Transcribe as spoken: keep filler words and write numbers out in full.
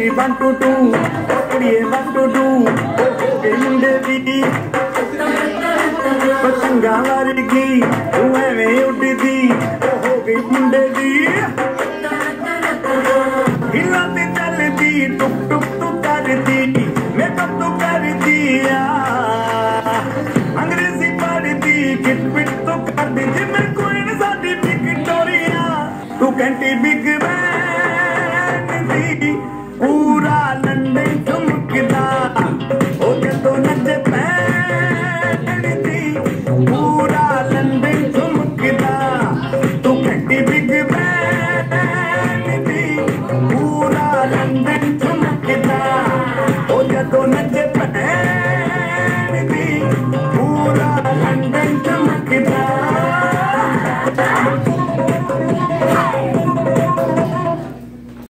गई one two two कुड़िए one two two हो गई मुंडे दी पतंगा वर्गी तू एवें उड़दी हो गई मुंडे दी हिला ते चलदी टुक टुक तू करदी मेकअप तू करदी अंग्रेजी पढ़दी किट पिट तू करदी जिम्मे कोई न साडी विक्टोरिया तू कहती बिग बैन दी पूरा लंदन चमकदा ओ जदों नचे पैन दी पूरा लंदन चमकदा तू कहती बिग बैन दी पूरा लंदन चमकदा ओ जदों नचे